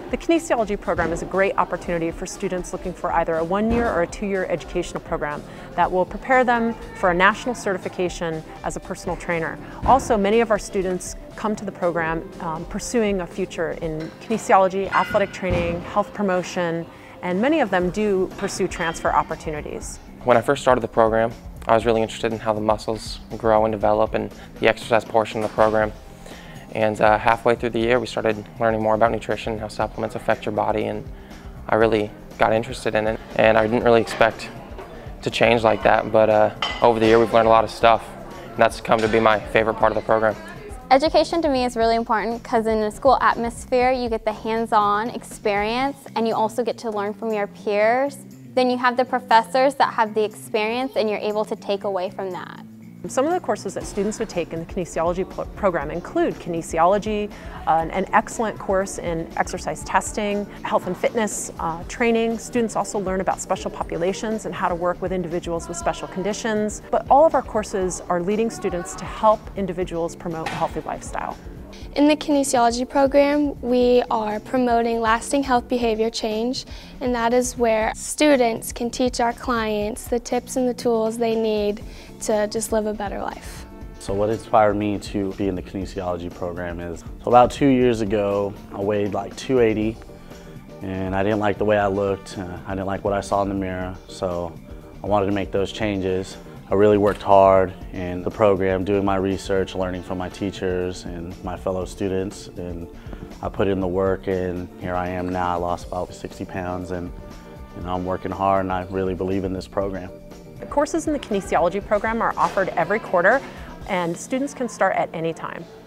The Kinesiology program is a great opportunity for students looking for either a one-year or a two-year educational program that will prepare them for a national certification as a personal trainer. Also, many of our students come to the program pursuing a future in kinesiology, athletic training, health promotion, and many of them do pursue transfer opportunities. When I first started the program, I was really interested in how the muscles grow and develop and the exercise portion of the program. And halfway through the year, we started learning more about nutrition, how supplements affect your body, and I really got interested in it. And I didn't really expect to change like that, but over the year we've learned a lot of stuff, and that's come to be my favorite part of the program. Education to me is really important because in a school atmosphere you get the hands-on experience and you also get to learn from your peers. Then you have the professors that have the experience and you're able to take away from that. Some of the courses that students would take in the kinesiology program include kinesiology, an excellent course in exercise testing, health and fitness training. Students also learn about special populations and how to work with individuals with special conditions. But all of our courses are leading students to help individuals promote a healthy lifestyle. In the kinesiology program, we are promoting lasting health behavior change, and that is where students can teach our clients the tips and the tools they need to just live a better life. So what inspired me to be in the kinesiology program is, so about 2 years ago, I weighed like 280, and I didn't like the way I looked. I didn't like what I saw in the mirror, so I wanted to make those changes. I really worked hard in the program, doing my research, learning from my teachers and my fellow students, and I put in the work, and here I am now. I lost about 60 pounds, and I'm working hard, and I really believe in this program. The courses in the kinesiology program are offered every quarter, and students can start at any time.